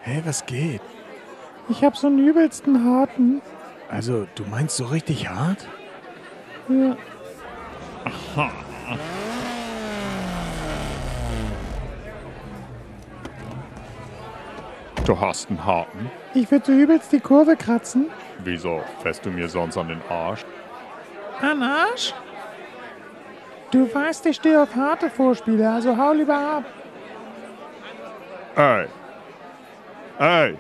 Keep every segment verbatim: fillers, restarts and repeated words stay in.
Hey, was geht? Ich hab so einen übelsten harten. Also, du meinst so richtig hart? Ja. Du hast einen harten. Ich würde so übelst die Kurve kratzen. Wieso fährst du mir sonst an den Arsch? An Arsch? Du weißt, ich stehe auf harte Vorspiele, also hau lieber ab. Ey. Ey.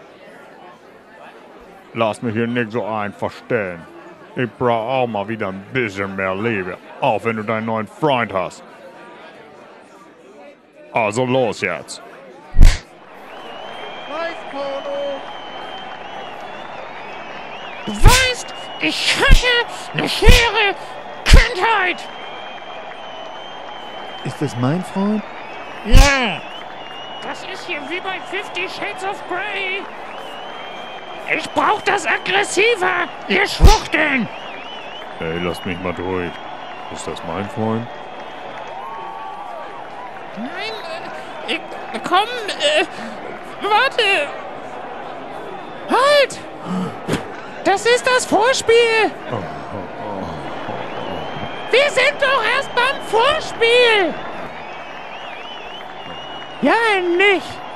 Lass mich hier nicht so einfach stehen. Ich brauch auch mal wieder ein bisschen mehr Liebe. Auch wenn du deinen neuen Freund hast. Also los jetzt. Du weißt, ich hatte eine schwere Kindheit. Ist das mein Freund? Ja, das ist hier wie bei Fifty Shades of Grey. Ich brauch das aggressiver, ihr Schwuchteln. Ey, lass mich mal durch. Ist das mein Freund? Nein, äh, ich, komm, äh, warte. Halt! Das ist das Vorspiel. Wir sind doch erst beim Vorspiel. Ja, nicht.